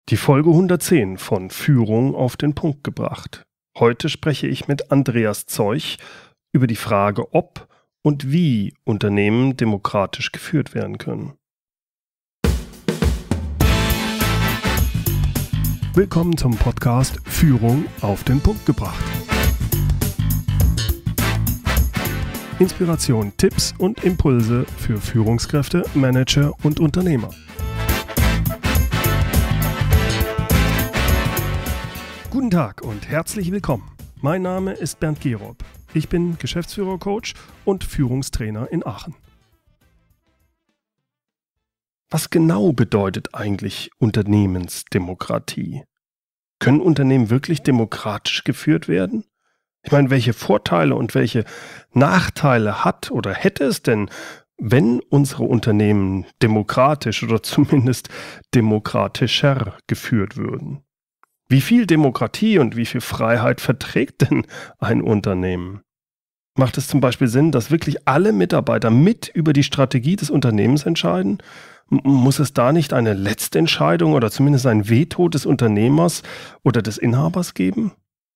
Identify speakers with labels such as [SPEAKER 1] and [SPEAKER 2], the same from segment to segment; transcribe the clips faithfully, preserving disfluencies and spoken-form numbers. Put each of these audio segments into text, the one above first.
[SPEAKER 1] Die Folge hundertzehn von Führung auf den Punkt gebracht. Heute spreche ich mit Andreas Zeuch über die Frage, ob und wie Unternehmen demokratisch geführt werden können. Willkommen zum Podcast Führung auf den Punkt gebracht. Inspiration, Tipps und Impulse für Führungskräfte, Manager und Unternehmer. Guten Tag und herzlich willkommen. Mein Name ist Bernd Gerob. Ich bin Geschäftsführer-Coach und Führungstrainer in Aachen. Was genau bedeutet eigentlich Unternehmensdemokratie? Können Unternehmen wirklich demokratisch geführt werden? Ich meine, welche Vorteile und welche Nachteile hat oder hätte es denn, wenn unsere Unternehmen demokratisch oder zumindest demokratischer geführt würden? Wie viel Demokratie und wie viel Freiheit verträgt denn ein Unternehmen? Macht es zum Beispiel Sinn, dass wirklich alle Mitarbeiter mit über die Strategie des Unternehmens entscheiden? M- Muss es da nicht eine letzte Entscheidung oder zumindest ein Veto des Unternehmers oder des Inhabers geben?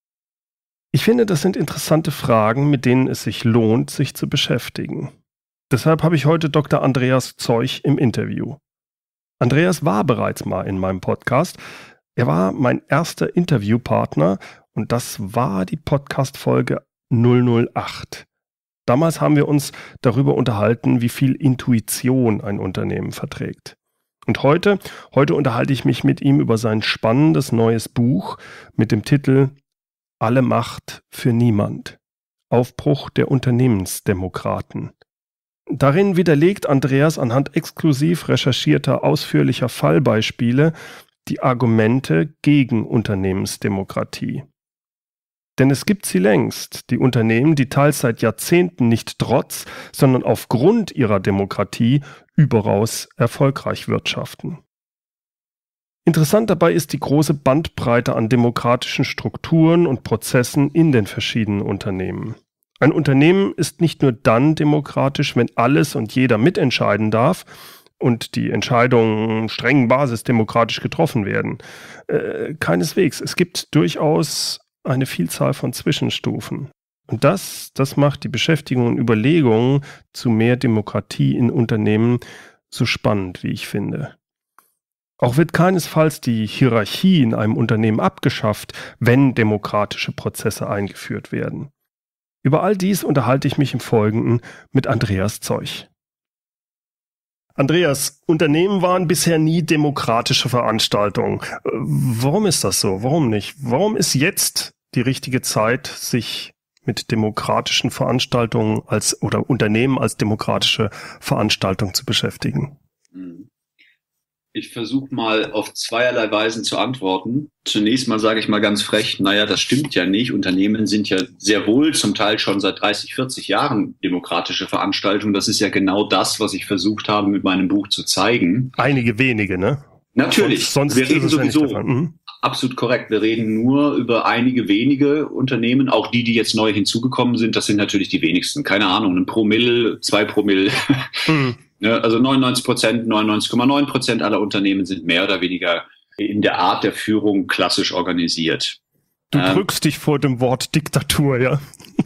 [SPEAKER 1] Ich finde, das sind interessante Fragen, mit denen es sich lohnt, sich zu beschäftigen. Deshalb habe ich heute Doktor Andreas Zeuch im Interview. Andreas war bereits mal in meinem Podcast. Er war mein erster Interviewpartner und das war die Podcast-Folge null null acht. Damals haben wir uns darüber unterhalten, wie viel Intuition ein Unternehmen verträgt. Und heute, heute unterhalte ich mich mit ihm über sein spannendes neues Buch mit dem Titel Alle Macht für niemand. Aufbruch der Unternehmensdemokraten. Darin widerlegt Andreas anhand exklusiv recherchierter ausführlicher Fallbeispiele die Argumente gegen Unternehmensdemokratie. Denn es gibt sie längst, die Unternehmen, die teils seit Jahrzehnten nicht trotz, sondern aufgrund ihrer Demokratie überaus erfolgreich wirtschaften. Interessant dabei ist die große Bandbreite an demokratischen Strukturen und Prozessen in den verschiedenen Unternehmen. Ein Unternehmen ist nicht nur dann demokratisch, wenn alles und jeder mitentscheiden darf und die Entscheidungen strengen basisdemokratisch getroffen werden. Äh, keineswegs. Es gibt durchaus eine Vielzahl von Zwischenstufen. Und das, das macht die Beschäftigung und Überlegungen zu mehr Demokratie in Unternehmen so spannend, wie ich finde. Auch wird keinesfalls die Hierarchie in einem Unternehmen abgeschafft, wenn demokratische Prozesse eingeführt werden. Über all dies unterhalte ich mich im Folgenden mit Andreas Zeuch. Andreas, Unternehmen waren bisher nie demokratische Veranstaltungen. Warum ist das so? Warum nicht? Warum ist jetzt die richtige Zeit, sich mit demokratischen Veranstaltungen als oder Unternehmen als demokratische Veranstaltung zu beschäftigen?
[SPEAKER 2] Ich versuche mal auf zweierlei Weisen zu antworten. Zunächst mal sage ich mal ganz frech, naja, das stimmt ja nicht. Unternehmen sind ja sehr wohl zum Teil schon seit dreißig, vierzig Jahren demokratische Veranstaltungen. Das ist ja genau das, was ich versucht habe, mit meinem Buch zu zeigen.
[SPEAKER 1] Einige wenige, ne?
[SPEAKER 2] Natürlich.
[SPEAKER 1] Sonst, sonst
[SPEAKER 2] wir reden
[SPEAKER 1] ist es
[SPEAKER 2] sowieso.
[SPEAKER 1] Ja nicht mhm.
[SPEAKER 2] Absolut korrekt. Wir reden nur über einige wenige Unternehmen. Auch die, die jetzt neu hinzugekommen sind, das sind natürlich die wenigsten. Keine Ahnung, ein Promille, zwei Promille. Mhm. Also neunundneunzig Prozent, neunundneunzig Komma neun Prozent aller Unternehmen sind mehr oder weniger in der Art der Führung klassisch organisiert.
[SPEAKER 1] Du drückst ähm, dich vor dem Wort Diktatur, ja?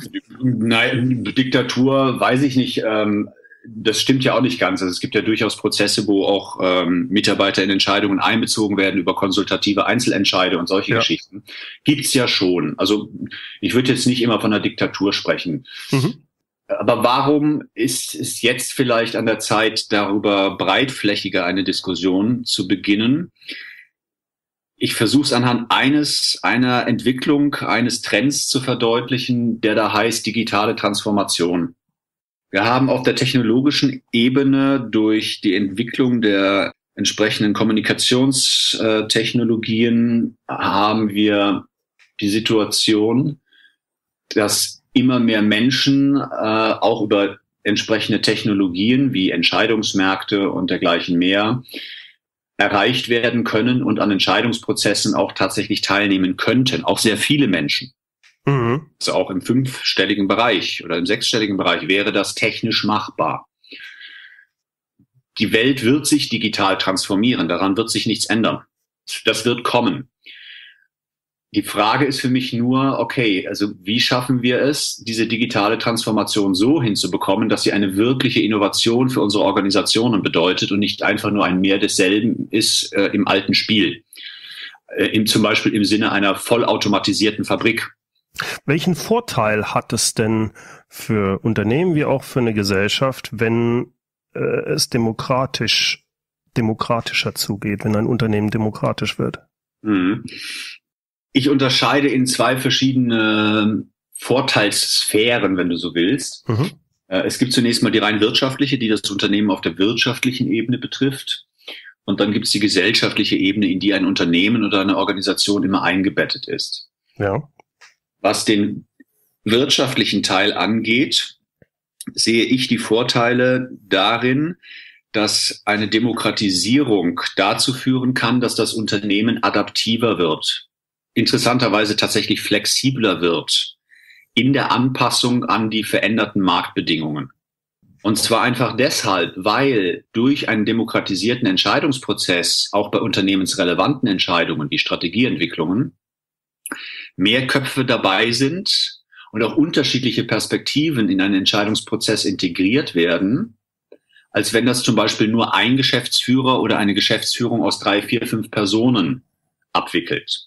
[SPEAKER 2] Nein, Diktatur weiß ich nicht. Ähm, das stimmt ja auch nicht ganz. Also es gibt ja durchaus Prozesse, wo auch ähm, Mitarbeiter in Entscheidungen einbezogen werden über konsultative Einzelentscheide und solche ja. Geschichten. Gibt's ja schon. Also ich würde jetzt nicht immer von einer Diktatur sprechen. Mhm. Aber warum ist es jetzt vielleicht an der Zeit, darüber breitflächiger eine Diskussion zu beginnen? Ich versuche es anhand eines, einer Entwicklung, eines Trends zu verdeutlichen, der da heißt digitale Transformation. Wir haben auf der technologischen Ebene durch die Entwicklung der entsprechenden Kommunikationstechnologien haben wir die Situation, dass immer mehr Menschen äh, auch über entsprechende Technologien wie Entscheidungsmärkte und dergleichen mehr erreicht werden können und an Entscheidungsprozessen auch tatsächlich teilnehmen könnten. Auch sehr viele Menschen. Mhm. Also auch im fünfstelligen Bereich oder im sechsstelligen Bereich wäre das technisch machbar. Die Welt wird sich digital transformieren, daran wird sich nichts ändern. Das wird kommen. Die Frage ist für mich nur, okay, also wie schaffen wir es, diese digitale Transformation so hinzubekommen, dass sie eine wirkliche Innovation für unsere Organisationen bedeutet und nicht einfach nur ein Mehr desselben ist äh, im alten Spiel. Äh, im, zum Beispiel im Sinne einer vollautomatisierten Fabrik.
[SPEAKER 1] Welchen Vorteil hat es denn für Unternehmen wie auch für eine Gesellschaft, wenn äh, es demokratisch, demokratischer zugeht, wenn ein Unternehmen demokratisch wird?
[SPEAKER 2] Mhm. Ich unterscheide in zwei verschiedene Vorteilssphären, wenn du so willst. Mhm. Es gibt zunächst mal die rein wirtschaftliche, die das Unternehmen auf der wirtschaftlichen Ebene betrifft. Und dann gibt es die gesellschaftliche Ebene, in die ein Unternehmen oder eine Organisation immer eingebettet ist.
[SPEAKER 1] Ja.
[SPEAKER 2] Was den wirtschaftlichen Teil angeht, sehe ich die Vorteile darin, dass eine Demokratisierung dazu führen kann, dass das Unternehmen adaptiver wird. Interessanterweise tatsächlich flexibler wird in der Anpassung an die veränderten Marktbedingungen. Und zwar einfach deshalb, weil durch einen demokratisierten Entscheidungsprozess auch bei unternehmensrelevanten Entscheidungen wie Strategieentwicklungen mehr Köpfe dabei sind und auch unterschiedliche Perspektiven in einen Entscheidungsprozess integriert werden, als wenn das zum Beispiel nur ein Geschäftsführer oder eine Geschäftsführung aus drei, vier, fünf Personen abwickelt.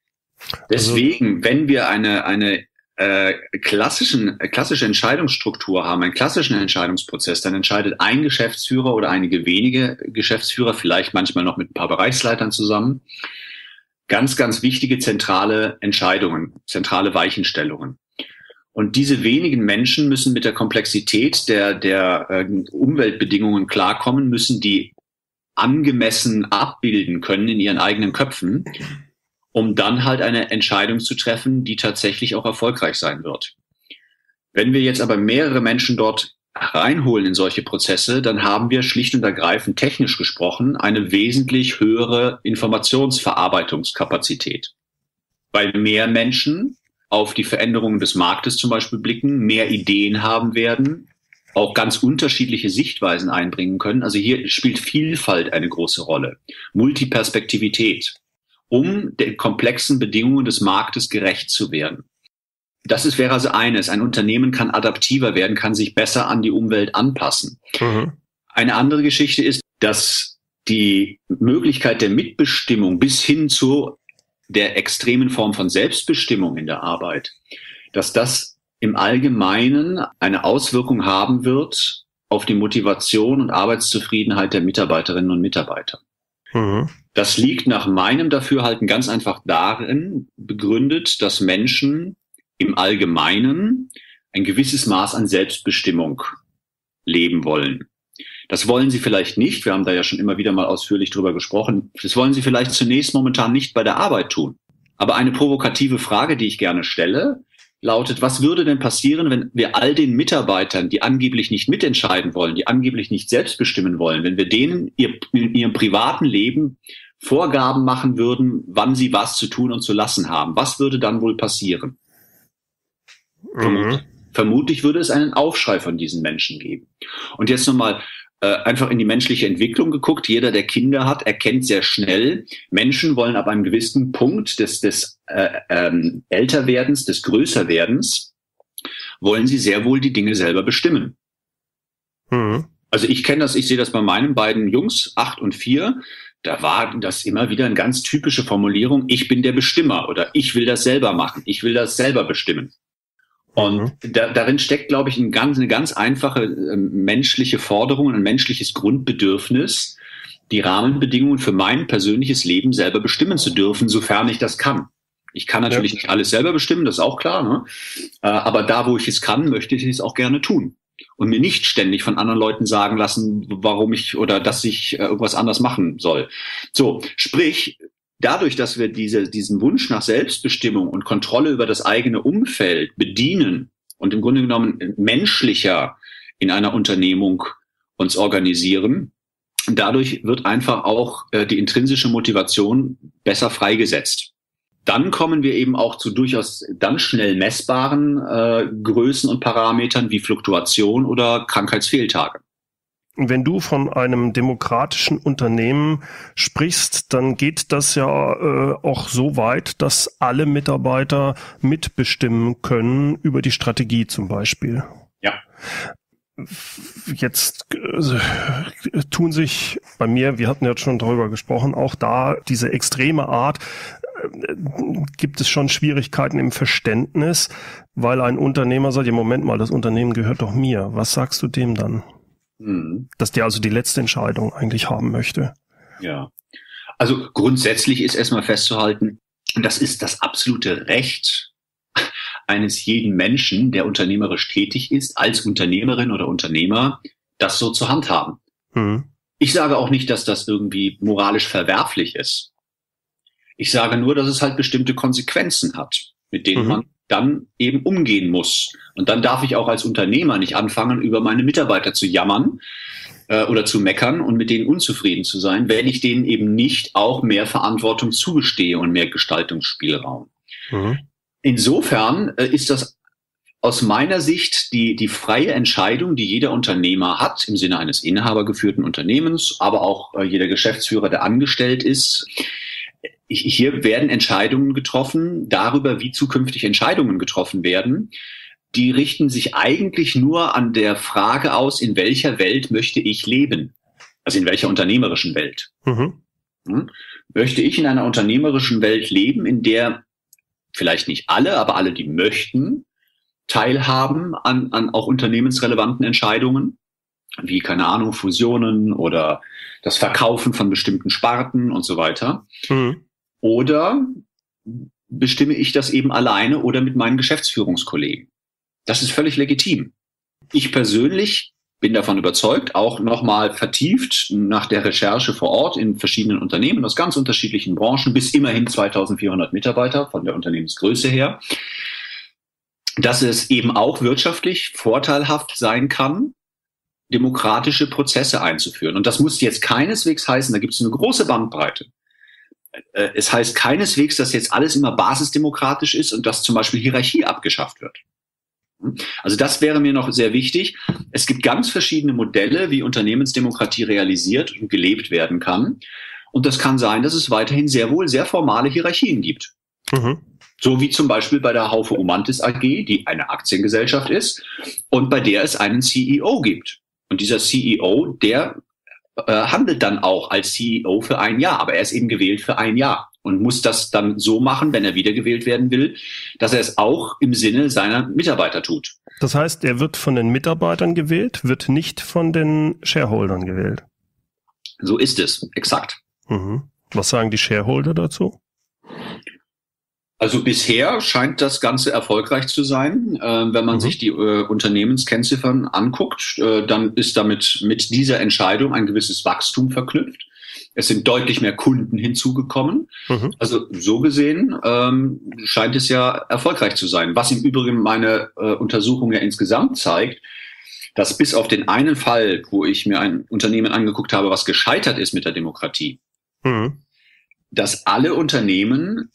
[SPEAKER 2] Deswegen, wenn wir eine, eine äh, klassischen, klassische Entscheidungsstruktur haben, einen klassischen Entscheidungsprozess, dann entscheidet ein Geschäftsführer oder einige wenige Geschäftsführer, vielleicht manchmal noch mit ein paar Bereichsleitern zusammen, ganz, ganz wichtige zentrale Entscheidungen, zentrale Weichenstellungen. Und diese wenigen Menschen müssen mit der Komplexität der, der äh, Umweltbedingungen klarkommen, müssen die angemessen abbilden können in ihren eigenen Köpfen, um dann halt eine Entscheidung zu treffen, die tatsächlich auch erfolgreich sein wird. Wenn wir jetzt aber mehrere Menschen dort reinholen in solche Prozesse, dann haben wir schlicht und ergreifend technisch gesprochen eine wesentlich höhere Informationsverarbeitungskapazität. Weil mehr Menschen auf die Veränderungen des Marktes zum Beispiel blicken, mehr Ideen haben werden, auch ganz unterschiedliche Sichtweisen einbringen können. Also hier spielt Vielfalt eine große Rolle. Multiperspektivität, um den komplexen Bedingungen des Marktes gerecht zu werden. Das ist, wäre also eines. Ein Unternehmen kann adaptiver werden, kann sich besser an die Umwelt anpassen. Mhm. Eine andere Geschichte ist, dass die Möglichkeit der Mitbestimmung bis hin zu der extremen Form von Selbstbestimmung in der Arbeit, dass das im Allgemeinen eine Auswirkung haben wird auf die Motivation und Arbeitszufriedenheit der Mitarbeiterinnen und Mitarbeiter. Mhm. Das liegt nach meinem Dafürhalten ganz einfach darin begründet, dass Menschen im Allgemeinen ein gewisses Maß an Selbstbestimmung leben wollen. Das wollen sie vielleicht nicht, wir haben da ja schon immer wieder mal ausführlich drüber gesprochen, das wollen sie vielleicht zunächst momentan nicht bei der Arbeit tun. Aber eine provokative Frage, die ich gerne stelle, lautet, was würde denn passieren, wenn wir all den Mitarbeitern, die angeblich nicht mitentscheiden wollen, die angeblich nicht selbst bestimmen wollen, wenn wir denen ihr, in ihrem privaten Leben Vorgaben machen würden, wann sie was zu tun und zu lassen haben? Was würde dann wohl passieren? Mhm. Vermutlich, vermutlich würde es einen Aufschrei von diesen Menschen geben. Und jetzt nochmal äh, einfach in die menschliche Entwicklung geguckt. Jeder, der Kinder hat, erkennt sehr schnell, Menschen wollen ab einem gewissen Punkt des, des äh, ähm, Älterwerdens, des Größerwerdens, wollen sie sehr wohl die Dinge selber bestimmen. Mhm. Also ich kenne das, ich sehe das bei meinen beiden Jungs, acht und vier, da war das immer wieder eine ganz typische Formulierung, ich bin der Bestimmer oder ich will das selber machen, ich will das selber bestimmen. Und mhm. da, darin steckt, glaube ich, ein ganz, eine ganz einfache äh, menschliche Forderung, ein menschliches Grundbedürfnis, die Rahmenbedingungen für mein persönliches Leben selber bestimmen zu dürfen, sofern ich das kann. Ich kann natürlich ja. nicht alles selber bestimmen, das ist auch klar, ne? Äh, aber da, wo ich es kann, möchte ich es auch gerne tun. Und mir nicht ständig von anderen Leuten sagen lassen, warum ich oder dass ich äh, irgendwas anders machen soll. So, sprich, dadurch, dass wir diese, diesen Wunsch nach Selbstbestimmung und Kontrolle über das eigene Umfeld bedienen und im Grunde genommen menschlicher in einer Unternehmung uns organisieren, dadurch wird einfach auch äh, die intrinsische Motivation besser freigesetzt. Dann kommen wir eben auch zu durchaus dann schnell messbaren äh, Größen und Parametern wie Fluktuation oder Krankheitsfehltage.
[SPEAKER 1] wenn du von einem demokratischen Unternehmen sprichst, dann geht das ja äh, auch so weit, dass alle Mitarbeiter mitbestimmen können über die Strategie zum Beispiel.
[SPEAKER 2] Ja.
[SPEAKER 1] Jetzt äh, tun sich bei mir, wir hatten ja schon darüber gesprochen, auch da diese extreme Art, äh, gibt es schon Schwierigkeiten im Verständnis, weil ein Unternehmer sagt, ja Moment mal, das Unternehmen gehört doch mir. Was sagst du dem dann? Mhm. Dass der also die letzte Entscheidung eigentlich haben möchte.
[SPEAKER 2] Ja, also grundsätzlich ist erstmal festzuhalten, und das ist das absolute Recht eines jeden Menschen, der unternehmerisch tätig ist, als Unternehmerin oder Unternehmer, das so zu handhaben. Mhm. Ich sage auch nicht, dass das irgendwie moralisch verwerflich ist. Ich sage nur, dass es halt bestimmte Konsequenzen hat, mit denen mhm. man dann eben umgehen muss. Und dann darf ich auch als Unternehmer nicht anfangen, über meine Mitarbeiter zu jammern äh, oder zu meckern und mit denen unzufrieden zu sein, wenn ich denen eben nicht auch mehr Verantwortung zugestehe und mehr Gestaltungsspielraum. Mhm. Insofern äh, ist das aus meiner Sicht die, die freie Entscheidung, die jeder Unternehmer hat, im Sinne eines inhabergeführten Unternehmens, aber auch äh, jeder Geschäftsführer, der angestellt ist. Hier werden Entscheidungen getroffen darüber, wie zukünftig Entscheidungen getroffen werden. Die richten sich eigentlich nur an der Frage aus, in welcher Welt möchte ich leben? Also in welcher unternehmerischen Welt? Mhm. Hm? Möchte ich in einer unternehmerischen Welt leben, in der vielleicht nicht alle, aber alle, die möchten, teilhaben an, an auch unternehmensrelevanten Entscheidungen, wie, keine Ahnung, Fusionen oder das Verkaufen von bestimmten Sparten und so weiter. Mhm. Oder bestimme ich das eben alleine oder mit meinen Geschäftsführungskollegen? Das ist völlig legitim. Ich persönlich bin davon überzeugt, auch nochmal vertieft nach der Recherche vor Ort in verschiedenen Unternehmen aus ganz unterschiedlichen Branchen bis immerhin zweitausendvierhundert Mitarbeiter von der Unternehmensgröße her, dass es eben auch wirtschaftlich vorteilhaft sein kann, demokratische Prozesse einzuführen. Und das muss jetzt keineswegs heißen, da gibt es eine große Bandbreite. Es heißt keineswegs, dass jetzt alles immer basisdemokratisch ist und dass zum Beispiel Hierarchie abgeschafft wird. Also das wäre mir noch sehr wichtig. Es gibt ganz verschiedene Modelle, wie Unternehmensdemokratie realisiert und gelebt werden kann. Und das kann sein, dass es weiterhin sehr wohl sehr formale Hierarchien gibt. Mhm. So wie zum Beispiel bei der Haufe Umantis A G, die eine Aktiengesellschaft ist und bei der es einen C E O gibt. Und dieser C E O, der äh, handelt dann auch als C E O für ein Jahr, aber er ist eben gewählt für ein Jahr. Und muss das dann so machen, wenn er wiedergewählt werden will, dass er es auch im Sinne seiner Mitarbeiter tut.
[SPEAKER 1] Das heißt, er wird von den Mitarbeitern gewählt, wird nicht von den Shareholdern gewählt.
[SPEAKER 2] So ist es, exakt.
[SPEAKER 1] Mhm. Was sagen die Shareholder dazu?
[SPEAKER 2] Also bisher scheint das Ganze erfolgreich zu sein. Äh, wenn man mhm. sich die äh, Unternehmenskennziffern anguckt, äh, dann ist damit mit dieser Entscheidung ein gewisses Wachstum verknüpft. Es sind deutlich mehr Kunden hinzugekommen. Mhm. Also so gesehen ähm, scheint es ja erfolgreich zu sein. Was im Übrigen meine äh, Untersuchung ja insgesamt zeigt, dass bis auf den einen Fall, wo ich mir ein Unternehmen angeguckt habe, was gescheitert ist mit der Demokratie, mhm. dass alle Unternehmen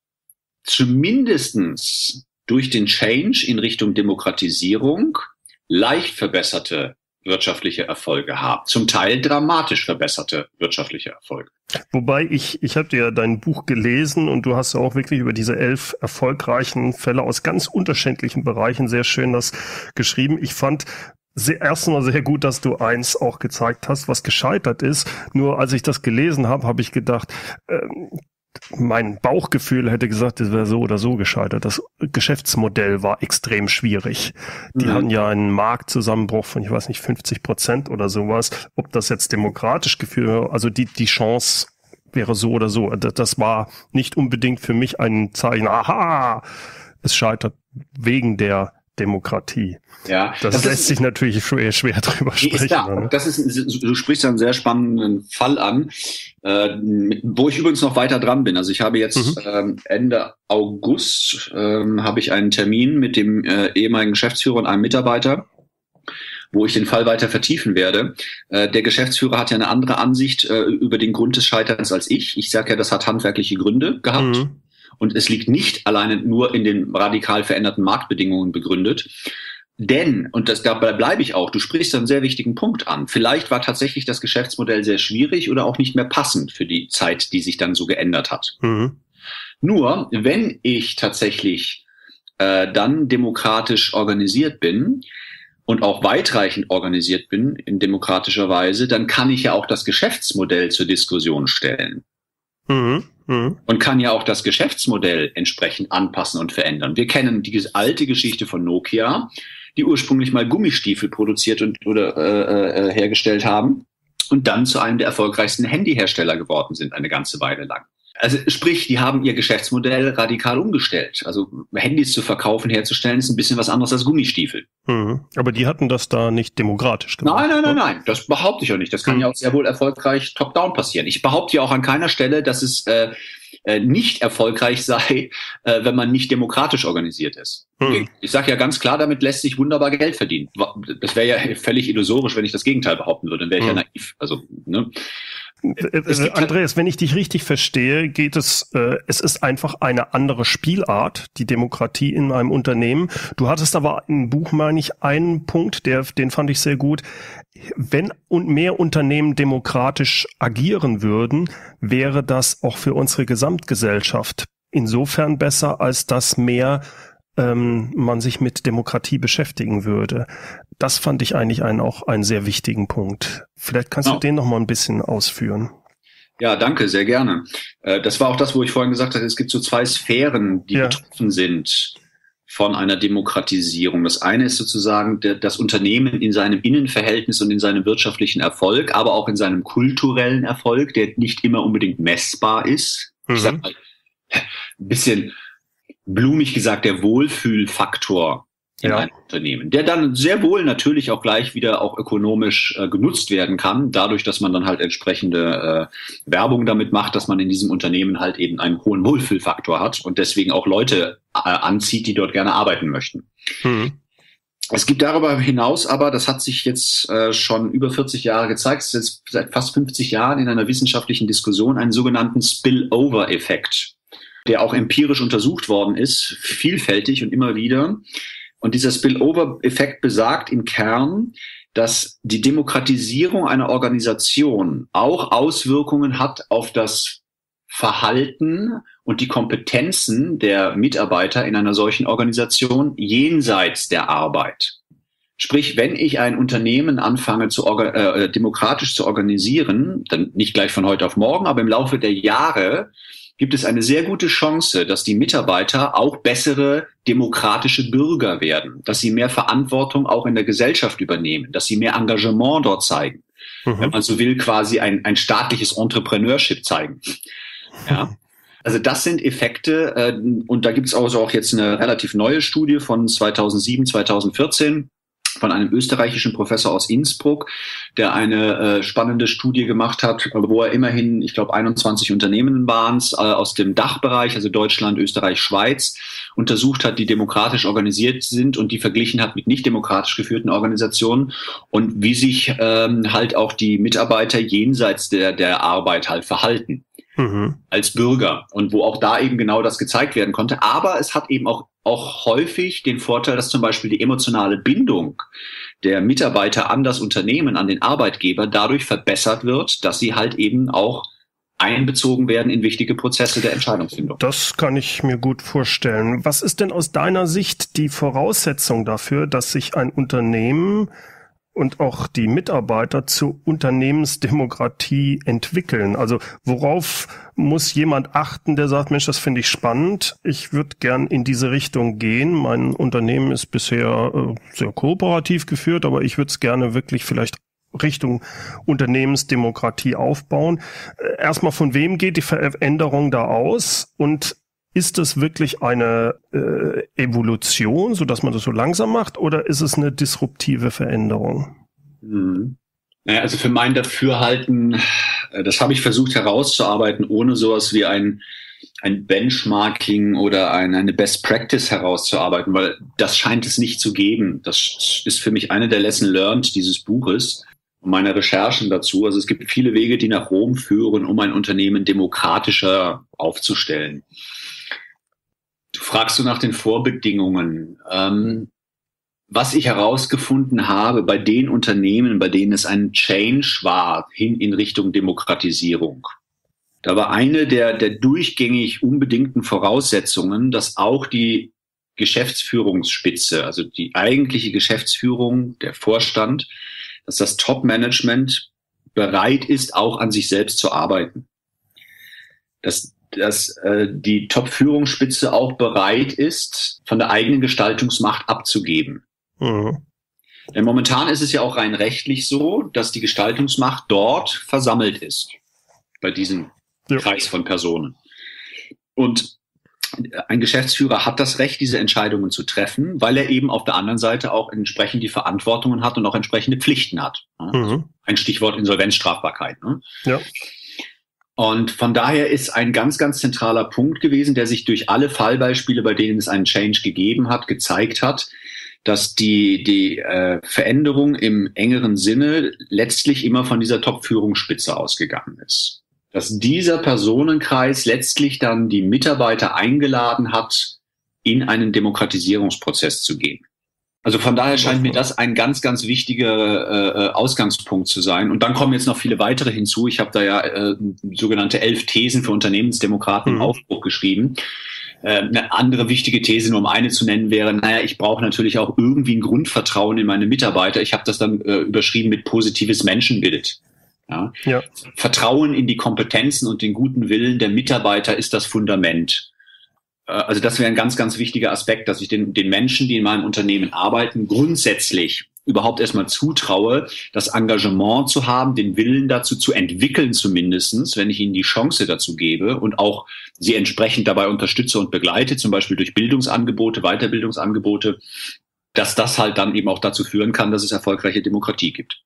[SPEAKER 2] zumindestens durch den Change in Richtung Demokratisierung leicht verbesserte wirtschaftliche Erfolge haben. Zum Teil dramatisch verbesserte wirtschaftliche Erfolge.
[SPEAKER 1] Wobei ich, ich habe dir ja dein Buch gelesen und du hast ja auch wirklich über diese elf erfolgreichen Fälle aus ganz unterschiedlichen Bereichen sehr schön das geschrieben. Ich fand sehr, erstmal sehr gut, dass du eins auch gezeigt hast, was gescheitert ist. Nur als ich das gelesen habe, habe ich gedacht, ähm, mein Bauchgefühl hätte gesagt, das wäre so oder so gescheitert. Das Geschäftsmodell war extrem schwierig. Die mhm. hatten ja einen Marktzusammenbruch von, ich weiß nicht, fünfzig Prozent oder sowas. Ob das jetzt demokratisch geführt wäre, also die, die Chance wäre so oder so. Das war nicht unbedingt für mich ein Zeichen, aha, es scheitert wegen der Demokratie. Ja, das, das lässt ist, sich natürlich schwer, schwer drüber sprechen.
[SPEAKER 2] Da, ne? Das ist, du sprichst einen sehr spannenden Fall an, äh, wo ich übrigens noch weiter dran bin. Also ich habe jetzt mhm. ähm, Ende August ähm, habe ich einen Termin mit dem äh, ehemaligen Geschäftsführer und einem Mitarbeiter, wo ich den Fall weiter vertiefen werde. Äh, der Geschäftsführer hat ja eine andere Ansicht äh, über den Grund des Scheiterns als ich. Ich sage ja, das hat handwerkliche Gründe gehabt. Mhm. Und es liegt nicht alleine nur in den radikal veränderten Marktbedingungen begründet. Denn, und das, dabei bleibe ich auch, du sprichst einen sehr wichtigen Punkt an. Vielleicht war tatsächlich das Geschäftsmodell sehr schwierig oder auch nicht mehr passend für die Zeit, die sich dann so geändert hat.
[SPEAKER 1] Mhm.
[SPEAKER 2] Nur, wenn ich tatsächlich äh, dann demokratisch organisiert bin und auch weitreichend organisiert bin in demokratischer Weise, dann kann ich ja auch das Geschäftsmodell zur Diskussion stellen.
[SPEAKER 1] Mhm. Mhm.
[SPEAKER 2] Und kann ja auch das Geschäftsmodell entsprechend anpassen und verändern. Wir kennen die alte Geschichte von Nokia, die ursprünglich mal Gummistiefel produziert und oder äh, äh, hergestellt haben und dann zu einem der erfolgreichsten Handyhersteller geworden sind, eine ganze Weile lang. Also sprich, die haben ihr Geschäftsmodell radikal umgestellt. Also Handys zu verkaufen, herzustellen, ist ein bisschen was anderes als Gummistiefel.
[SPEAKER 1] Mhm. Aber die hatten das da nicht demokratisch gemacht.
[SPEAKER 2] Nein, nein, nein, nein, das behaupte ich auch nicht. Das kann mhm. ja auch sehr wohl erfolgreich top-down passieren. Ich behaupte ja auch an keiner Stelle, dass es äh, äh, nicht erfolgreich sei, äh, wenn man nicht demokratisch organisiert ist. Mhm. Ich sage ja ganz klar, damit lässt sich wunderbar Geld verdienen. Das wäre ja völlig illusorisch, wenn ich das Gegenteil behaupten würde. Dann wäre ich mhm. ja naiv. Also, ne?
[SPEAKER 1] Äh, Andreas, wenn ich dich richtig verstehe, geht es, äh, es ist einfach eine andere Spielart, die Demokratie in einem Unternehmen. Du hattest aber im Buch, meine ich, einen Punkt, der, den fand ich sehr gut. Wenn und mehr Unternehmen demokratisch agieren würden, wäre das auch für unsere Gesamtgesellschaft insofern besser, als dass mehr ähm, man sich mit Demokratie beschäftigen würde. Das fand ich eigentlich einen, auch einen sehr wichtigen Punkt. Vielleicht kannst du oh. den noch mal ein bisschen ausführen.
[SPEAKER 2] Ja, danke, sehr gerne. Äh, das war auch das, wo ich vorhin gesagt habe, es gibt so zwei Sphären, die ja. betroffen sind von einer Demokratisierung. Das eine ist sozusagen der, das Unternehmen in seinem Innenverhältnis und in seinem wirtschaftlichen Erfolg, aber auch in seinem kulturellen Erfolg, der nicht immer unbedingt messbar ist. Mhm. Ich sag mal, ein bisschen blumig gesagt, der Wohlfühlfaktor in ja. einem Unternehmen, der dann sehr wohl natürlich auch gleich wieder auch ökonomisch äh, genutzt werden kann, dadurch, dass man dann halt entsprechende äh, Werbung damit macht, dass man in diesem Unternehmen halt eben einen hohen Wohlfühlfaktor hat und deswegen auch Leute äh, anzieht, die dort gerne arbeiten möchten. Mhm. Es gibt darüber hinaus aber, das hat sich jetzt äh, schon über vierzig Jahre gezeigt, es ist jetzt seit fast fünfzig Jahren in einer wissenschaftlichen Diskussion, einen sogenannten Spillover-Effekt, der auch empirisch untersucht worden ist, vielfältig und immer wieder. Und dieser Spillover-Effekt besagt im Kern, dass die Demokratisierung einer Organisation auch Auswirkungen hat auf das Verhalten und die Kompetenzen der Mitarbeiter in einer solchen Organisation jenseits der Arbeit. Sprich, wenn ich ein Unternehmen anfange, zu äh, demokratisch zu organisieren, dann nicht gleich von heute auf morgen, aber im Laufe der Jahre, gibt es eine sehr gute Chance, dass die Mitarbeiter auch bessere demokratische Bürger werden, dass sie mehr Verantwortung auch in der Gesellschaft übernehmen, dass sie mehr Engagement dort zeigen. Mhm. Wenn man so will, quasi ein, ein staatliches Entrepreneurship zeigen. Ja. Also das sind Effekte, äh, und da gibt es also auch jetzt eine relativ neue Studie von zweitausendsieben, zweitausendvierzehn, von einem österreichischen Professor aus Innsbruck, der eine äh, spannende Studie gemacht hat, wo er immerhin, ich glaube, einundzwanzig Unternehmen waren es, äh, aus dem Dachbereich, also Deutschland, Österreich, Schweiz, untersucht hat, die demokratisch organisiert sind und die verglichen hat mit nicht demokratisch geführten Organisationen und wie sich ähm, halt auch die Mitarbeiter jenseits der, der Arbeit halt verhalten. Mhm. Als Bürger und wo auch da eben genau das gezeigt werden konnte. Aber es hat eben auch, auch häufig den Vorteil, dass zum Beispiel die emotionale Bindung der Mitarbeiter an das Unternehmen, an den Arbeitgeber dadurch verbessert wird, dass sie halt eben auch einbezogen werden in wichtige Prozesse der Entscheidungsfindung.
[SPEAKER 1] Das kann ich mir gut vorstellen. Was ist denn aus deiner Sicht die Voraussetzung dafür, dass sich ein Unternehmen und auch die Mitarbeiter zur Unternehmensdemokratie entwickeln? Also worauf muss jemand achten, der sagt, Mensch, das finde ich spannend, ich würde gern in diese Richtung gehen. Mein Unternehmen ist bisher äh, sehr kooperativ geführt, aber ich würde es gerne wirklich vielleicht Richtung Unternehmensdemokratie aufbauen. Äh, erstmal, von wem geht die Veränderung da aus? Und ist es wirklich eine äh, Evolution, so dass man das so langsam macht, oder ist es eine disruptive Veränderung?
[SPEAKER 2] Hm. Naja, also für mein Dafürhalten, das habe ich versucht herauszuarbeiten, ohne sowas wie ein, ein Benchmarking oder ein, eine Best Practice herauszuarbeiten, weil das scheint es nicht zu geben. Das ist für mich eine der Lesson learned dieses Buches und meiner Recherchen dazu. Also es gibt viele Wege, die nach Rom führen, um ein Unternehmen demokratischer aufzustellen. Du fragst du nach den Vorbedingungen. Ähm, was ich herausgefunden habe bei den Unternehmen, bei denen es ein Change war, hin in Richtung Demokratisierung. Da war eine der, der durchgängig unbedingten Voraussetzungen, dass auch die Geschäftsführungsspitze, also die eigentliche Geschäftsführung, der Vorstand, dass das Top-Management bereit ist, auch an sich selbst zu arbeiten. Dass, dass äh, die Top-Führungsspitze auch bereit ist, von der eigenen Gestaltungsmacht abzugeben. Mhm. Denn momentan ist es ja auch rein rechtlich so, dass die Gestaltungsmacht dort versammelt ist, bei diesem ja. Kreis von Personen. Und ein Geschäftsführer hat das Recht, diese Entscheidungen zu treffen, weil er eben auf der anderen Seite auch entsprechend die Verantwortungen hat und auch entsprechende Pflichten hat. Mhm. Ein Stichwort Insolvenzstrafbarkeit. Ne? Ja. Und von daher ist ein ganz, ganz zentraler Punkt gewesen, der sich durch alle Fallbeispiele, bei denen es einen Change gegeben hat, gezeigt hat, dass die, die äh, Veränderung im engeren Sinne letztlich immer von dieser Top-Führungsspitze ausgegangen ist. Dass dieser Personenkreis letztlich dann die Mitarbeiter eingeladen hat, in einen Demokratisierungsprozess zu gehen. Also von daher scheint mir das ein ganz, ganz wichtiger äh, Ausgangspunkt zu sein. Und dann kommen jetzt noch viele weitere hinzu. Ich habe da ja äh, sogenannte elf Thesen für Unternehmensdemokraten im mhm. Aufbruch geschrieben. Äh, eine andere wichtige These, nur um eine zu nennen, wäre, naja, ich brauche natürlich auch irgendwie ein Grundvertrauen in meine Mitarbeiter. Ich habe das dann äh, überschrieben mit positives Menschenbild. Ja. Ja. Vertrauen in die Kompetenzen und den guten Willen der Mitarbeiter ist das Fundament. Also das wäre ein ganz, ganz wichtiger Aspekt, dass ich den, den Menschen, die in meinem Unternehmen arbeiten, grundsätzlich überhaupt erstmal zutraue, das Engagement zu haben, den Willen dazu zu entwickeln zumindestens, wenn ich ihnen die Chance dazu gebe und auch sie entsprechend dabei unterstütze und begleite, zum Beispiel durch Bildungsangebote, Weiterbildungsangebote, dass das halt dann eben auch dazu führen kann, dass es erfolgreiche Demokratie gibt.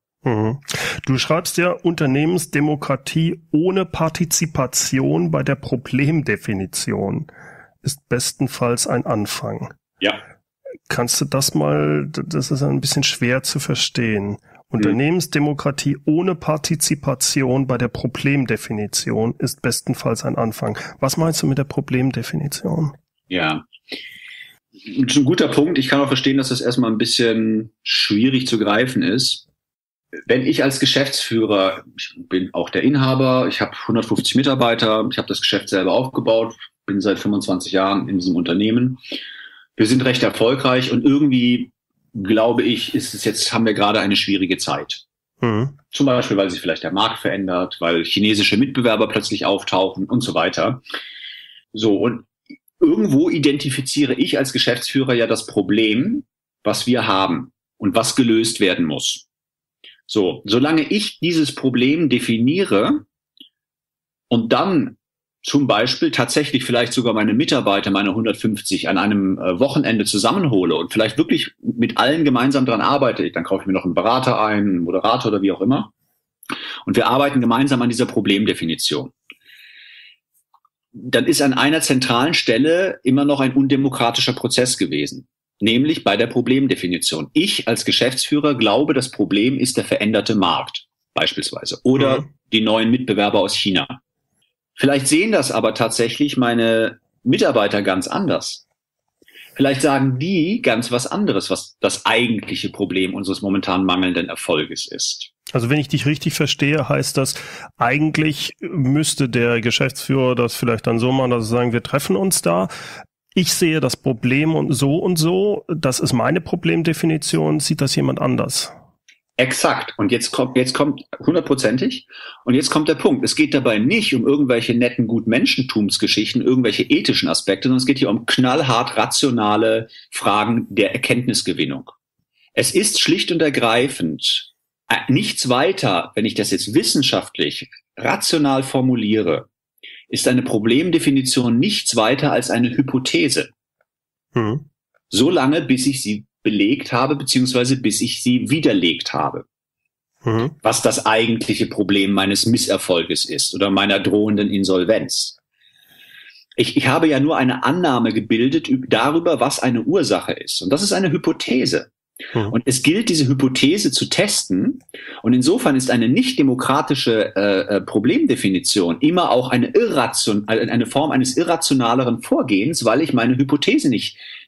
[SPEAKER 1] Du schreibst ja Unternehmensdemokratie ohne Partizipation bei der Problemdefinition ist bestenfalls ein Anfang.
[SPEAKER 2] Ja.
[SPEAKER 1] Kannst du das mal, das ist ein bisschen schwer zu verstehen. Unternehmensdemokratie ohne Partizipation bei der Problemdefinition ist bestenfalls ein Anfang. Was meinst du mit der Problemdefinition?
[SPEAKER 2] Ja. Das ist ein guter Punkt. Ich kann auch verstehen, dass das erstmal ein bisschen schwierig zu greifen ist. Wenn ich als Geschäftsführer, ich bin auch der Inhaber, ich habe hundertfünfzig Mitarbeiter, ich habe das Geschäft selber aufgebaut, bin seit fünfundzwanzig Jahren in diesem Unternehmen. Wir sind recht erfolgreich und irgendwie, glaube ich, ist es jetzt, haben wir gerade eine schwierige Zeit. Mhm. Zum Beispiel, weil sich vielleicht der Markt verändert, weil chinesische Mitbewerber plötzlich auftauchen und so weiter. So, und irgendwo identifiziere ich als Geschäftsführer ja das Problem, was wir haben und was gelöst werden muss. So, solange ich dieses Problem definiere und dann zum Beispiel tatsächlich vielleicht sogar meine Mitarbeiter, meine hundertfünfzig, an einem äh, Wochenende zusammenhole und vielleicht wirklich mit allen gemeinsam daran arbeite, dann kaufe ich mir noch einen Berater ein, einen Moderator oder wie auch immer, und wir arbeiten gemeinsam an dieser Problemdefinition. Dann ist an einer zentralen Stelle immer noch ein undemokratischer Prozess gewesen. Nämlich bei der Problemdefinition. Ich als Geschäftsführer glaube, das Problem ist der veränderte Markt beispielsweise oder mhm. die neuen Mitbewerber aus China. Vielleicht sehen das aber tatsächlich meine Mitarbeiter ganz anders. Vielleicht sagen die ganz was anderes, was das eigentliche Problem unseres momentan mangelnden Erfolges ist.
[SPEAKER 1] Also wenn ich dich richtig verstehe, heißt das, eigentlich müsste der Geschäftsführer das vielleicht dann so machen, dass sie sagen, wir treffen uns da. Ich sehe das Problem und so und so, das ist meine Problemdefinition, sieht das jemand anders?
[SPEAKER 2] Exakt. Und jetzt kommt, jetzt kommt hundertprozentig. Und jetzt kommt der Punkt. Es geht dabei nicht um irgendwelche netten Gutmenschentumsgeschichten, irgendwelche ethischen Aspekte, sondern es geht hier um knallhart rationale Fragen der Erkenntnisgewinnung. Es ist schlicht und ergreifend nichts weiter, wenn ich das jetzt wissenschaftlich rational formuliere, ist eine Problemdefinition nichts weiter als eine Hypothese. Hm. So lange, bis ich sie belegt habe, beziehungsweise bis ich sie widerlegt habe. Mhm. Was das eigentliche Problem meines Misserfolges ist oder meiner drohenden Insolvenz. Ich, ich habe ja nur eine Annahme gebildet darüber, was eine Ursache ist. Und das ist eine Hypothese. Mhm. Und es gilt, diese Hypothese zu testen. Und insofern ist eine nicht demokratische äh, Problemdefinition immer auch eine, irration, eine Form eines irrationaleren Vorgehens, weil ich meine Hypothese nicht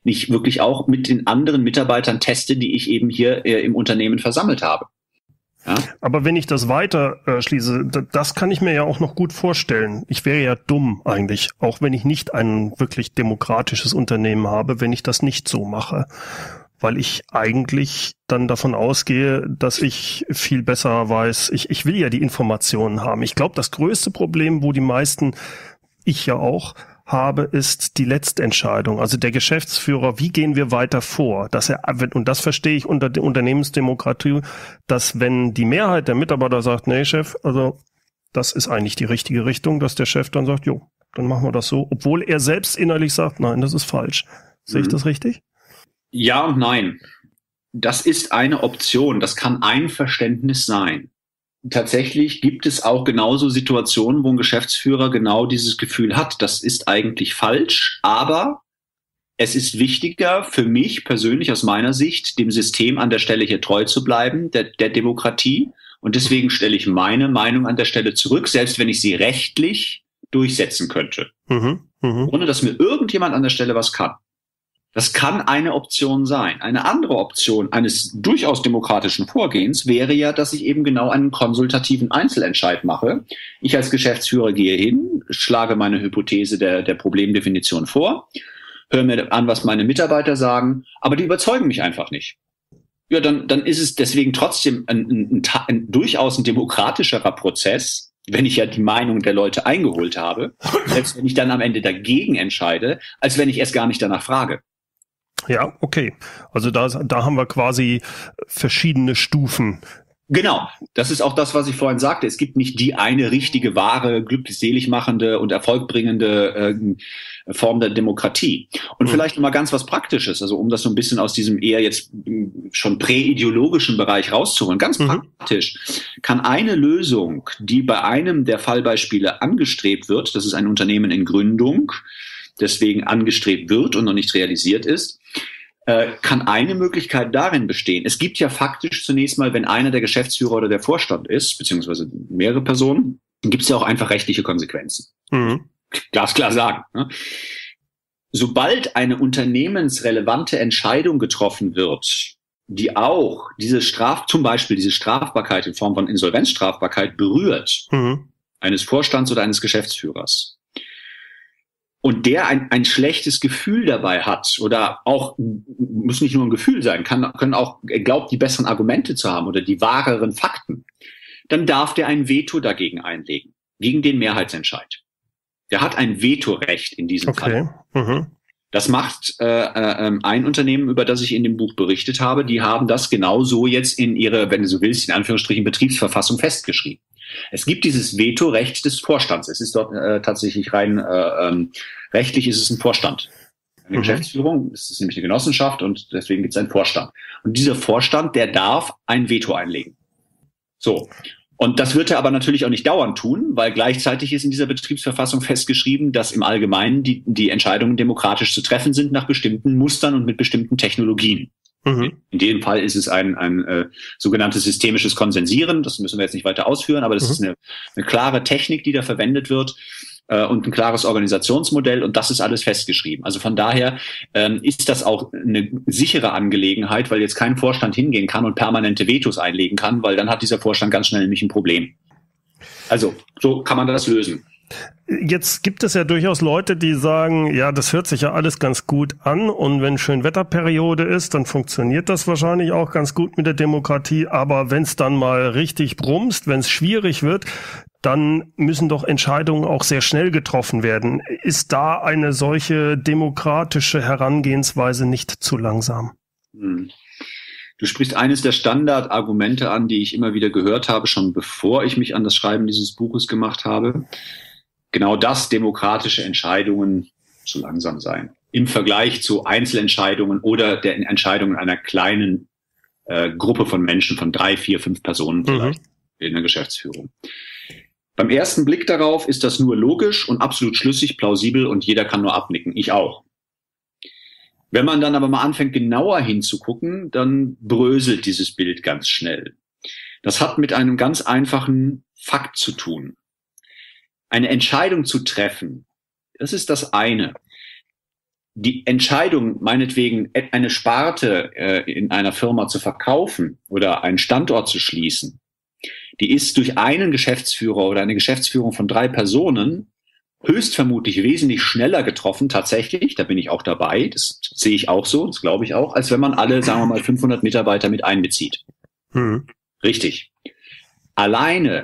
[SPEAKER 2] nicht wirklich auch mit den anderen Mitarbeitern teste, die ich eben hier äh, im Unternehmen versammelt habe. Ja?
[SPEAKER 1] Aber wenn ich das weiter äh, schließe, das kann ich mir ja auch noch gut vorstellen. Ich wäre ja dumm eigentlich, auch wenn ich nicht ein wirklich demokratisches Unternehmen habe, wenn ich das nicht so mache. Weil ich eigentlich dann davon ausgehe, dass ich viel besser weiß. Ich, ich will ja die Informationen haben. Ich glaube, das größte Problem, wo die meisten, ich ja auch, habe, ist die Letztentscheidung. Also der Geschäftsführer, wie gehen wir weiter vor? Dass er, und das verstehe ich unter der Unternehmensdemokratie, dass wenn die Mehrheit der Mitarbeiter sagt, nee, Chef, also das ist eigentlich die richtige Richtung, dass der Chef dann sagt, jo, dann machen wir das so, obwohl er selbst innerlich sagt, nein, das ist falsch. Sehe ich das richtig?
[SPEAKER 2] Ja und nein. Das ist eine Option. Das kann ein Verständnis sein. Tatsächlich gibt es auch genauso Situationen, wo ein Geschäftsführer genau dieses Gefühl hat, das ist eigentlich falsch, aber es ist wichtiger für mich persönlich aus meiner Sicht, dem System an der Stelle hier treu zu bleiben, der, der Demokratie. Und deswegen stelle ich meine Meinung an der Stelle zurück, selbst wenn ich sie rechtlich durchsetzen könnte,
[SPEAKER 1] Mhm, mh.
[SPEAKER 2] ohne dass mir irgendjemand an der Stelle was kann. Das kann eine Option sein. Eine andere Option eines durchaus demokratischen Vorgehens wäre ja, dass ich eben genau einen konsultativen Einzelentscheid mache. Ich als Geschäftsführer gehe hin, schlage meine Hypothese der, der Problemdefinition vor, höre mir an, was meine Mitarbeiter sagen, aber die überzeugen mich einfach nicht. Ja, dann, dann ist es deswegen trotzdem ein, ein, ein, ein durchaus ein demokratischerer Prozess, wenn ich ja die Meinung der Leute eingeholt habe, selbst wenn ich dann am Ende dagegen entscheide, als wenn ich erst gar nicht danach frage.
[SPEAKER 1] Ja, okay. Also da, da haben wir quasi verschiedene Stufen.
[SPEAKER 2] Genau, das ist auch das, was ich vorhin sagte. Es gibt nicht die eine richtige, wahre, glücklich-selig machende und erfolgbringende äh, Form der Demokratie. Und mhm. vielleicht noch mal ganz was Praktisches, also um das so ein bisschen aus diesem eher jetzt schon präideologischen Bereich rauszuholen. Ganz mhm. praktisch kann eine Lösung, die bei einem der Fallbeispiele angestrebt wird, das ist ein Unternehmen in Gründung, deswegen angestrebt wird und noch nicht realisiert ist, äh, kann eine Möglichkeit darin bestehen. Es gibt ja faktisch zunächst mal, wenn einer der Geschäftsführer oder der Vorstand ist, beziehungsweise mehrere Personen, dann gibt es ja auch einfach rechtliche Konsequenzen. Mhm. Glasklar sagen. Ne? Sobald eine unternehmensrelevante Entscheidung getroffen wird, die auch diese Straf, zum Beispiel diese Strafbarkeit in Form von Insolvenzstrafbarkeit berührt, mhm. eines Vorstands oder eines Geschäftsführers, und der ein, ein schlechtes Gefühl dabei hat oder auch, muss nicht nur ein Gefühl sein, kann, können auch, er glaubt, die besseren Argumente zu haben oder die wahreren Fakten, dann darf der ein Veto dagegen einlegen, gegen den Mehrheitsentscheid. Der hat ein Vetorecht in diesem
[SPEAKER 1] okay.
[SPEAKER 2] Fall.
[SPEAKER 1] Mhm.
[SPEAKER 2] Das macht äh, äh, ein Unternehmen, über das ich in dem Buch berichtet habe, die haben das genauso jetzt in ihre, wenn du so willst, in Anführungsstrichen Betriebsverfassung festgeschrieben. Es gibt dieses Vetorecht des Vorstands. Es ist dort äh, tatsächlich rein äh, ähm, rechtlich ist es ein Vorstand. Eine mhm. Geschäftsführung, es ist nämlich eine Genossenschaft und deswegen gibt es einen Vorstand. Und dieser Vorstand, der darf ein Veto einlegen. So. Und das wird er aber natürlich auch nicht dauernd tun, weil gleichzeitig ist in dieser Betriebsverfassung festgeschrieben, dass im Allgemeinen die, die Entscheidungen demokratisch zu treffen sind nach bestimmten Mustern und mit bestimmten Technologien. Mhm. In dem Fall ist es ein, ein äh, sogenanntes systemisches Konsensieren. Das müssen wir jetzt nicht weiter ausführen, aber das mhm. ist eine, eine klare Technik, die da verwendet wird äh, und ein klares Organisationsmodell und das ist alles festgeschrieben. Also von daher ähm, ist das auch eine sichere Angelegenheit, weil jetzt kein Vorstand hingehen kann und permanente Vetos einlegen kann, weil dann hat dieser Vorstand ganz schnell nämlich ein Problem. Also so kann man das lösen.
[SPEAKER 1] Jetzt gibt es ja durchaus Leute, die sagen, ja, das hört sich ja alles ganz gut an und wenn Schönwetterperiode ist, dann funktioniert das wahrscheinlich auch ganz gut mit der Demokratie, aber wenn es dann mal richtig brumst, wenn es schwierig wird, dann müssen doch Entscheidungen auch sehr schnell getroffen werden. Ist da eine solche demokratische Herangehensweise nicht zu langsam?
[SPEAKER 2] Hm. Du sprichst eines der Standardargumente an, die ich immer wieder gehört habe, schon bevor ich mich an das Schreiben dieses Buches gemacht habe. Genau das, demokratische Entscheidungen zu langsam sein. Im Vergleich zu Einzelentscheidungen oder der Entscheidungen einer kleinen äh, Gruppe von Menschen, von drei, vier, fünf Personen vielleicht mhm. in der Geschäftsführung. Beim ersten Blick darauf ist das nur logisch und absolut schlüssig, plausibel und jeder kann nur abnicken. Ich auch. Wenn man dann aber mal anfängt, genauer hinzugucken, dann bröselt dieses Bild ganz schnell. Das hat mit einem ganz einfachen Fakt zu tun. Eine Entscheidung zu treffen, das ist das eine. die Entscheidung, meinetwegen eine Sparte äh, in einer Firma zu verkaufen oder einen Standort zu schließen, die ist durch einen Geschäftsführer oder eine Geschäftsführung von drei Personen höchstvermutlich wesentlich schneller getroffen, tatsächlich, da bin ich auch dabei, das sehe ich auch so, das glaube ich auch, als wenn man alle, sagen wir mal, fünfhundert Mitarbeiter mit einbezieht. Hm. Richtig. Alleine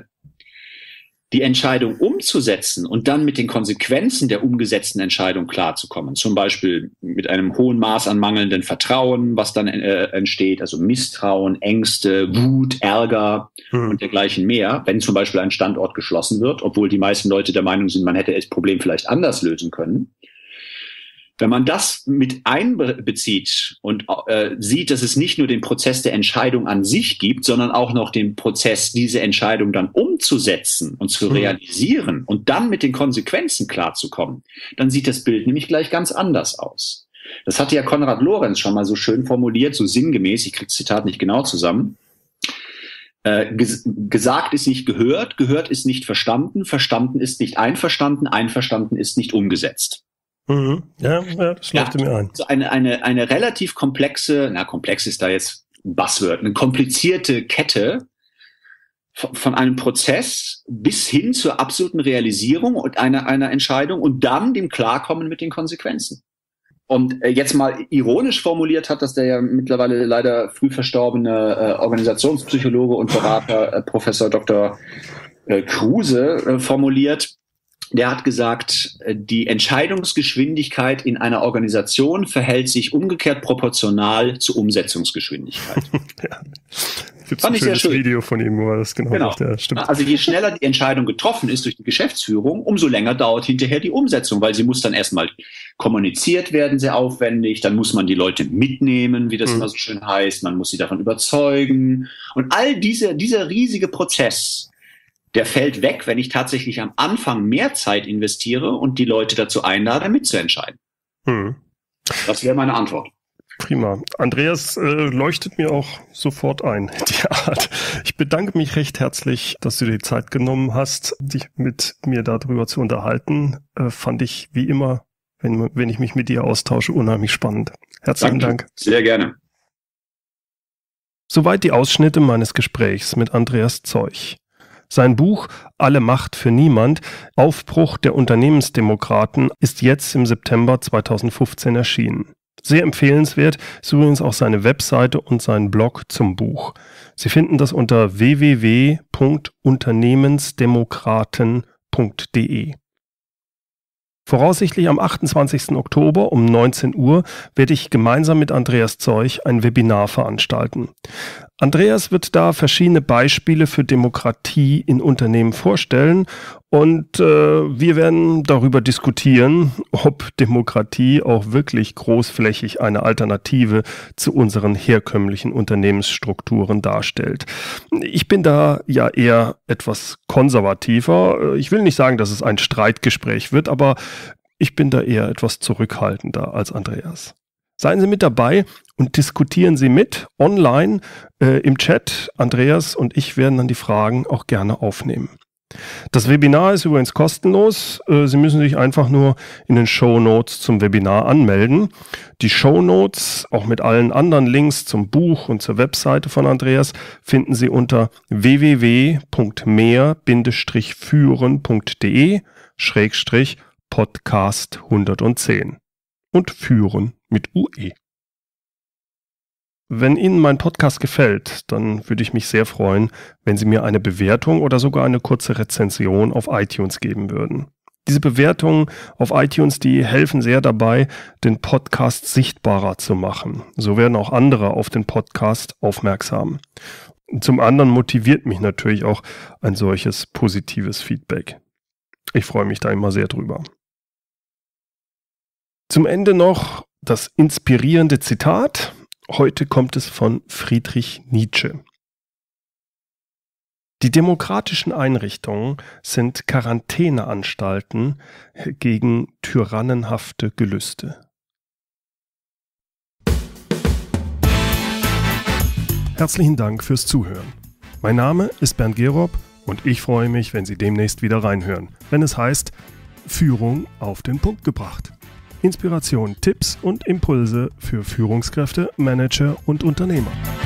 [SPEAKER 2] die Entscheidung umzusetzen und dann mit den Konsequenzen der umgesetzten Entscheidung klarzukommen, zum Beispiel mit einem hohen Maß an mangelndem Vertrauen, was dann äh, entsteht, also Misstrauen, Ängste, Wut, Ärger hm. und dergleichen mehr, wenn zum Beispiel ein Standort geschlossen wird, obwohl die meisten Leute der Meinung sind, man hätte das Problem vielleicht anders lösen können. Wenn man das mit einbezieht und äh, sieht, dass es nicht nur den Prozess der Entscheidung an sich gibt, sondern auch noch den Prozess, diese Entscheidung dann umzusetzen und zu realisieren und dann mit den Konsequenzen klarzukommen, dann sieht das Bild nämlich gleich ganz anders aus. Das hatte ja Konrad Lorenz schon mal so schön formuliert, so sinngemäß, ich kriege das Zitat nicht genau zusammen. Äh, ges- gesagt ist nicht gehört, gehört ist nicht verstanden, verstanden ist nicht einverstanden, einverstanden ist nicht umgesetzt.
[SPEAKER 1] Mhm. Ja, ja, das leuchtet ja, mir ein.
[SPEAKER 2] Also eine, eine, eine relativ komplexe, na, komplex ist da jetzt ein Buzzword, eine komplizierte Kette von, von einem Prozess bis hin zur absoluten Realisierung und einer, einer Entscheidung und dann dem Klarkommen mit den Konsequenzen. Und äh, jetzt mal ironisch formuliert hat das der ja mittlerweile leider früh verstorbene äh, Organisationspsychologe und Berater äh, Professor Doktor äh, Kruse äh, formuliert. Der hat gesagt, die Entscheidungsgeschwindigkeit in einer Organisation verhält sich umgekehrt proportional zur Umsetzungsgeschwindigkeit.
[SPEAKER 1] Ja. Gibt es ein schönes Video von ihm, wo das genau,
[SPEAKER 2] genau.
[SPEAKER 1] sagt. Ja, stimmt.
[SPEAKER 2] Also je schneller die Entscheidung getroffen ist durch die Geschäftsführung, umso länger dauert hinterher die Umsetzung, weil sie muss dann erstmal kommuniziert werden, sehr aufwendig, dann muss man die Leute mitnehmen, wie das mhm. immer so schön heißt, man muss sie davon überzeugen. Und all diese, dieser riesige Prozess, der fällt weg, wenn ich tatsächlich am Anfang mehr Zeit investiere und die Leute dazu einlade, mitzuentscheiden. Hm. Das wäre meine Antwort.
[SPEAKER 1] Prima. Andreas äh, leuchtet mir auch sofort ein, die Art. Ich bedanke mich recht herzlich, dass du dir die Zeit genommen hast, dich mit mir darüber zu unterhalten. Äh, fand ich wie immer, wenn, wenn ich mich mit dir austausche, unheimlich spannend. Herzlichen Danke. Dank.
[SPEAKER 2] Sehr gerne.
[SPEAKER 1] Soweit die Ausschnitte meines Gesprächs mit Andreas Zeuch. Sein Buch Alle Macht für Niemand, Aufbruch der Unternehmensdemokraten, ist jetzt im September zweitausendfünfzehn erschienen. Sehr empfehlenswert ist übrigens auch seine Webseite und sein Blog zum Buch. Sie finden das unter w w w punkt unternehmensdemokraten punkt d e. Voraussichtlich am achtundzwanzigsten Oktober um neunzehn Uhr werde ich gemeinsam mit Andreas Zeuch ein Webinar veranstalten. Andreas wird da verschiedene Beispiele für Demokratie in Unternehmen vorstellen und äh, wir werden darüber diskutieren, ob Demokratie auch wirklich großflächig eine Alternative zu unseren herkömmlichen Unternehmensstrukturen darstellt. Ich bin da ja eher etwas konservativer. Ich will nicht sagen, dass es ein Streitgespräch wird, aber ich bin da eher etwas zurückhaltender als Andreas. Seien Sie mit dabei und diskutieren Sie mit online äh, im Chat. Andreas und ich werden dann die Fragen auch gerne aufnehmen. Das Webinar ist übrigens kostenlos. Äh, Sie müssen sich einfach nur in den Shownotes zum Webinar anmelden. Die Shownotes, auch mit allen anderen Links zum Buch und zur Webseite von Andreas, finden Sie unter w w w punkt mehr Bindestrich führen punkt d e Schrägstrich Podcast hundertzehn und führen mit U E. Wenn Ihnen mein Podcast gefällt, dann würde ich mich sehr freuen, wenn Sie mir eine Bewertung oder sogar eine kurze Rezension auf iTunes geben würden. Diese Bewertungen auf iTunes, die helfen sehr dabei, den Podcast sichtbarer zu machen. So werden auch andere auf den Podcast aufmerksam. Und zum anderen motiviert mich natürlich auch ein solches positives Feedback. Ich freue mich da immer sehr drüber. Zum Ende noch das inspirierende Zitat. Heute kommt es von Friedrich Nietzsche. Die demokratischen Einrichtungen sind Quarantäneanstalten gegen tyrannenhafte Gelüste. Herzlichen Dank fürs Zuhören. Mein Name ist Bernd Gerob und ich freue mich, wenn Sie demnächst wieder reinhören, wenn es heißt Führung auf den Punkt gebracht. Inspiration, Tipps und Impulse für Führungskräfte, Manager und Unternehmer.